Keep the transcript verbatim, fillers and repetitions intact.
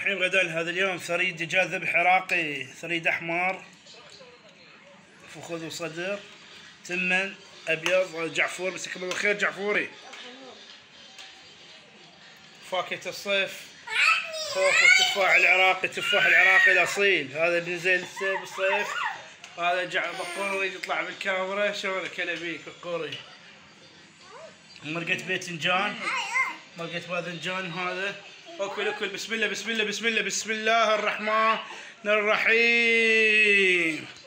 الرحيم. غدا هذا اليوم ثريد دجاج ذبح عراقي، ثريد احمر، فخذ وصدر، تمن ابيض، جعفور، مساك الله بالخير جعفوري. فاكهة الصيف، خوخ والتفاح العراقي، التفاح العراقي الاصيل، هذا بنزل بالصيف. هذا جع بقوري يطلع بالكاميرا شلون كلبيك بقوري. مرقة باذنجان، مرقة باذنجان هذا. اكل اكل بسم الله بسم الله بسم الله بسم الله الرحمن الرحيم.